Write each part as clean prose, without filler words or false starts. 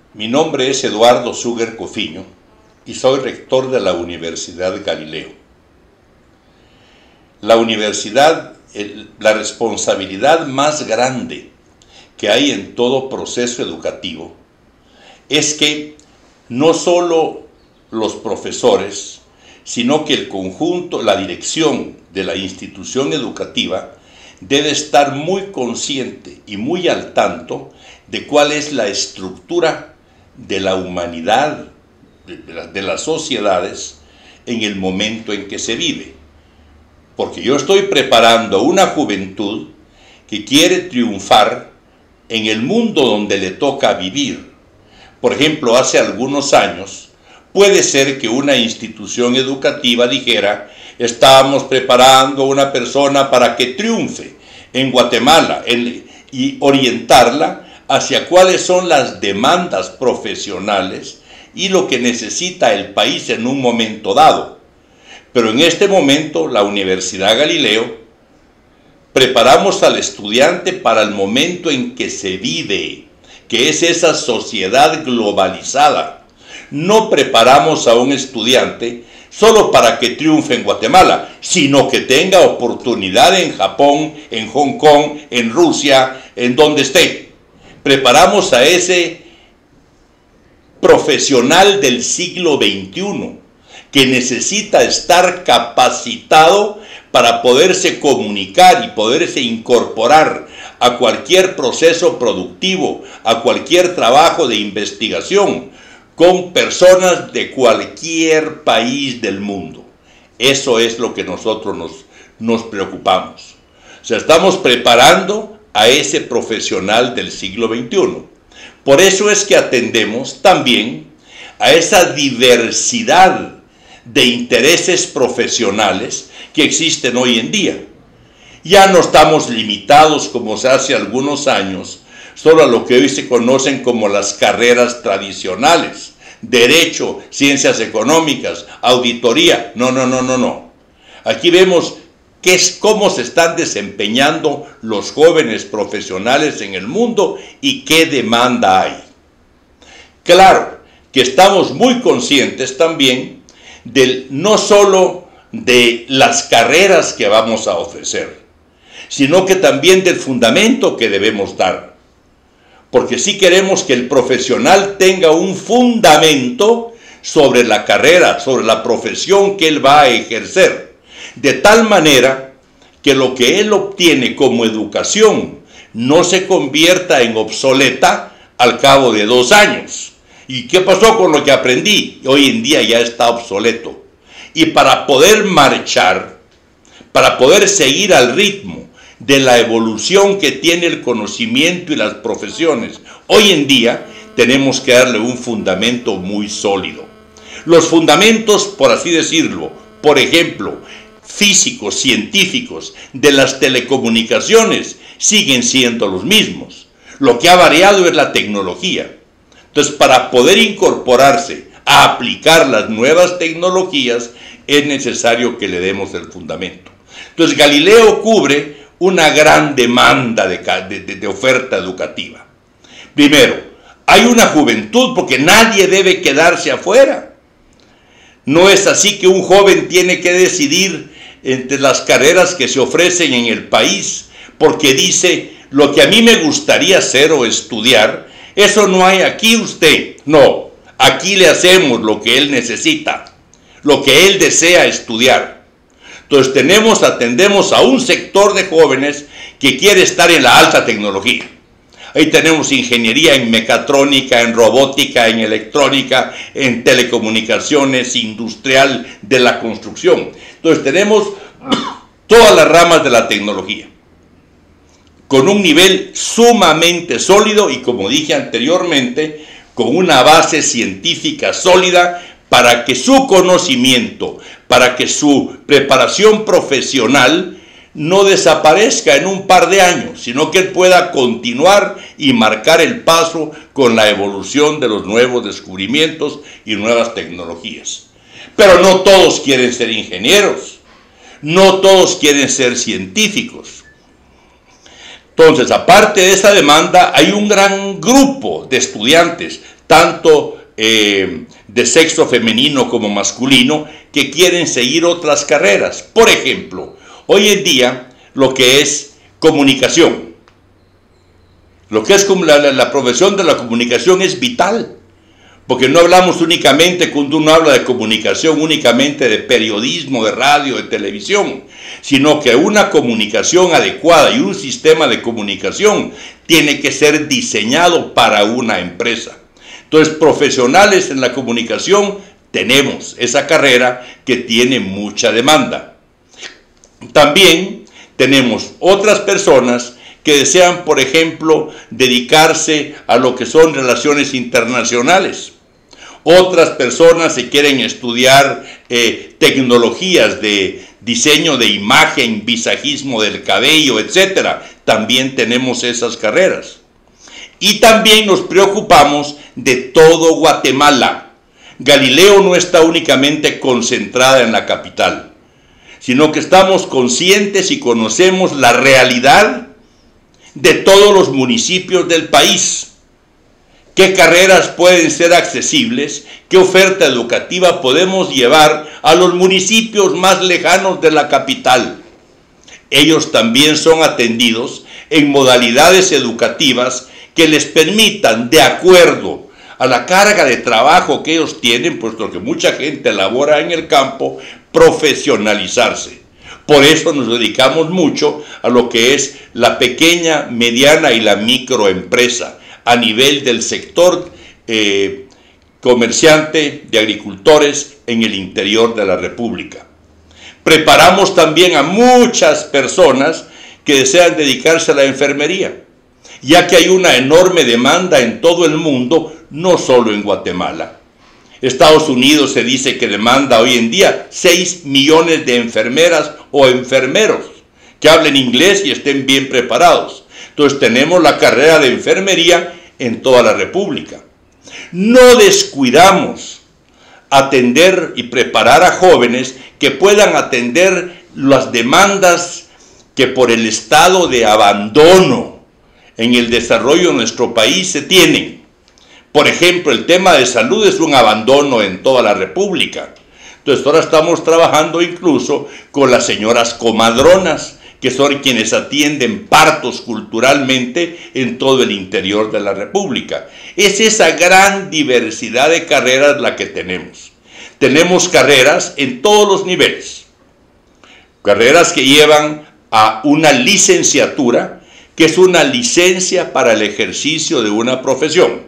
Mi nombre es Eduardo Suger Cofiño y soy rector de la Universidad Galileo. La universidad, la responsabilidad más grande que hay en todo proceso educativo es que no solo los profesores, sino que el conjunto, la dirección de la institución educativa debe estar muy consciente y muy al tanto de cuál es la estructura de la humanidad, de las sociedades, en el momento en que se vive. Porque yo estoy preparando a una juventud que quiere triunfar en el mundo donde le toca vivir. Por ejemplo, hace algunos años, puede ser que una institución educativa dijera: estábamos preparando a una persona para que triunfe en Guatemala, y orientarla hacia cuáles son las demandas profesionales y lo que necesita el país en un momento dado. Pero en este momento, la Universidad Galileo, preparamos al estudiante para el momento en que se vive, que es esa sociedad globalizada. No preparamos a un estudiante solo para que triunfe en Guatemala, sino que tenga oportunidad en Japón, en Hong Kong, en Rusia, en donde esté. Preparamos a ese profesional del siglo XXI que necesita estar capacitado para poderse comunicar y poderse incorporar a cualquier proceso productivo, a cualquier trabajo de investigación, con personas de cualquier país del mundo. Eso es lo que nosotros nos preocupamos. O sea, estamos preparando a ese profesional del siglo XXI. Por eso es que atendemos también a esa diversidad de intereses profesionales que existen hoy en día. Ya no estamos limitados, como se hace algunos años, solo a lo que hoy se conocen como las carreras tradicionales: derecho, ciencias económicas, auditoría. No. Aquí vemos cómo se están desempeñando los jóvenes profesionales en el mundo y qué demanda hay. Claro que estamos muy conscientes también no solo de las carreras que vamos a ofrecer, sino que también del fundamento que debemos dar. Porque sí queremos que el profesional tenga un fundamento sobre la carrera, sobre la profesión que él va a ejercer, de tal manera que lo que él obtiene como educación no se convierta en obsoleta al cabo de 2 años. ¿Y qué pasó con lo que aprendí? Hoy en día ya está obsoleto. Y para poder marchar, para poder seguir al ritmo de la evolución que tiene el conocimiento y las profesiones, hoy en día tenemos que darle un fundamento muy sólido. Los fundamentos, por así decirlo, por ejemplo, físicos, científicos, de las telecomunicaciones, siguen siendo los mismos. Lo que ha variado es la tecnología. Entonces, para poder incorporarse a aplicar las nuevas tecnologías, es necesario que le demos el fundamento. Entonces, Galileo cubre una gran demanda de oferta educativa. Primero, hay una juventud, porque nadie debe quedarse afuera. No es así que un joven tiene que decidir entre las carreras que se ofrecen en el país, porque dice: lo que a mí me gustaría hacer o estudiar, eso no hay aquí usted. No, aquí le hacemos lo que él necesita, lo que él desea estudiar. Entonces atendemos a un sector de jóvenes que quiere estar en la alta tecnología. Ahí tenemos ingeniería en mecatrónica, en robótica, en electrónica, en telecomunicaciones, industrial, de la construcción. Entonces tenemos todas las ramas de la tecnología, con un nivel sumamente sólido y, como dije anteriormente, con una base científica sólida para que su conocimiento, para que su preparación profesional no desaparezca en un par de años, sino que él pueda continuar y marcar el paso con la evolución de los nuevos descubrimientos y nuevas tecnologías. Pero no todos quieren ser ingenieros, no todos quieren ser científicos. Entonces, aparte de esa demanda, hay un gran grupo de estudiantes, tanto de sexo femenino como masculino, que quieren seguir otras carreras. Por ejemplo, hoy en día lo que es comunicación, lo que es como la profesión de la comunicación es vital, porque no hablamos únicamente, cuando uno habla de comunicación, únicamente de periodismo, de radio, de televisión, sino que una comunicación adecuada y un sistema de comunicación tiene que ser diseñado para una empresa. Entonces, profesionales en la comunicación, tenemos esa carrera que tiene mucha demanda. También tenemos otras personas que desean, por ejemplo, dedicarse a lo que son relaciones internacionales. Otras personas se quieren estudiar tecnologías de diseño de imagen, visajismo del cabello, etc. También tenemos esas carreras. Y también nos preocupamos de todo Guatemala. Galileo no está únicamente concentrada en la capital, sino que estamos conscientes y conocemos la realidad de todos los municipios del país. ¿Qué carreras pueden ser accesibles? ¿Qué oferta educativa podemos llevar a los municipios más lejanos de la capital? Ellos también son atendidos en modalidades educativas que les permitan, de acuerdo a la carga de trabajo que ellos tienen, puesto que mucha gente labora en el campo, profesionalizarse. Por eso nos dedicamos mucho a lo que es la pequeña, mediana y la microempresa a nivel del sector comerciante de agricultores en el interior de la República. Preparamos también a muchas personas que desean dedicarse a la enfermería, ya que hay una enorme demanda en todo el mundo, no solo en Guatemala. Estados Unidos se dice que demanda hoy en día 6 millones de enfermeras o enfermeros que hablen inglés y estén bien preparados. Entonces tenemos la carrera de enfermería en toda la República. No descuidamos atender y preparar a jóvenes que puedan atender las demandas que por el estado de abandono en el desarrollo de nuestro país se tienen. Por ejemplo, el tema de salud es un abandono en toda la República. Entonces ahora estamos trabajando incluso con las señoras comadronas, que son quienes atienden partos culturalmente en todo el interior de la República. Es esa gran diversidad de carreras la que tenemos. Tenemos carreras en todos los niveles. Carreras que llevan a una licenciatura, que es una licencia para el ejercicio de una profesión.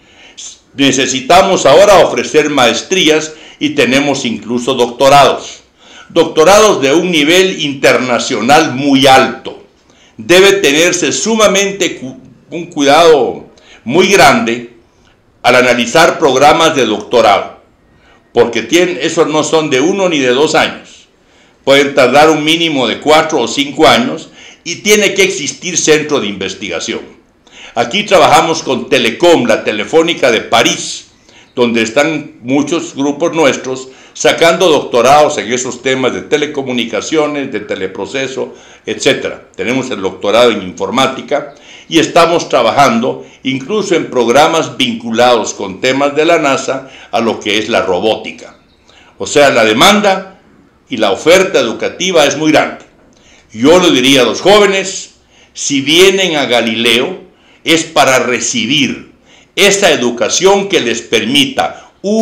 Necesitamos ahora ofrecer maestrías y tenemos incluso doctorados. Doctorados de un nivel internacional muy alto. Debe tenerse sumamente un cuidado muy grande al analizar programas de doctorado, porque esos no son de 1 ni de 2 años. Pueden tardar un mínimo de 4 o 5 años y tiene que existir centro de investigación. Aquí trabajamos con Telecom, la Telefónica de París, donde están muchos grupos nuestros sacando doctorados en esos temas de telecomunicaciones, de teleproceso, etc. Tenemos el doctorado en informática y estamos trabajando incluso en programas vinculados con temas de la NASA a lo que es la robótica. O sea, la demanda y la oferta educativa es muy grande. Yo le diría a los jóvenes, si vienen a Galileo, es para recibir esa educación que les permita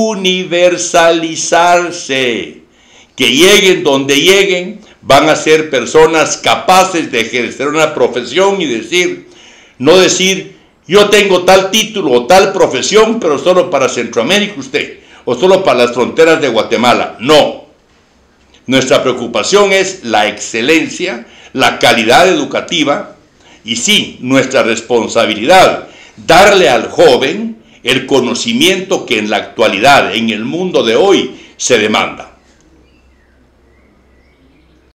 universalizarse, que lleguen donde lleguen, van a ser personas capaces de ejercer una profesión y no decir, yo tengo tal título o tal profesión, pero solo para Centroamérica usted, o solo para las fronteras de Guatemala. No. Nuestra preocupación es la excelencia, la calidad educativa, y sí, nuestra responsabilidad, darle al joven el conocimiento que en la actualidad, en el mundo de hoy, se demanda.